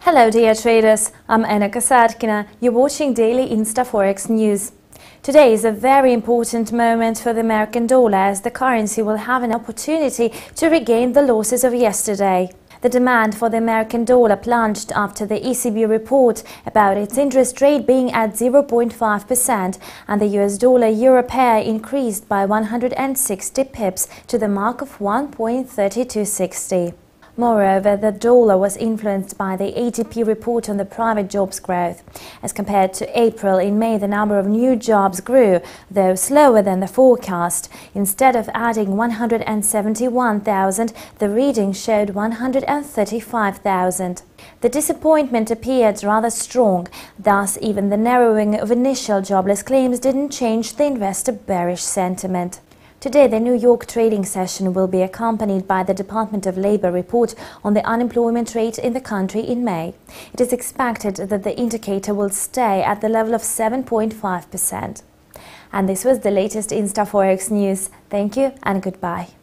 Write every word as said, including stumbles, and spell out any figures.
Hello dear traders, I'm Anna Kasatkina. You're watching Daily InstaForex News. Today is a very important moment for the American dollar as the currency will have an opportunity to regain the losses of yesterday. The demand for the American dollar plunged after the E C B report about its interest rate being at zero point five percent and the U S dollar-euro pair increased by one hundred sixty pips to the mark of one point three two six zero. Moreover, the dollar was influenced by the A D P report on the private jobs growth. As compared to April, in May the number of new jobs grew, though slower than the forecast. Instead of adding one hundred seventy-one thousand, the reading showed one hundred thirty-five thousand. The disappointment appeared rather strong, thus even the narrowing of initial jobless claims didn't change the investor bearish sentiment. Today, the New York trading session will be accompanied by the Department of Labor report on the unemployment rate in the country in May. It is expected that the indicator will stay at the level of seven point five percent. And this was the latest InstaForex news. Thank you and goodbye.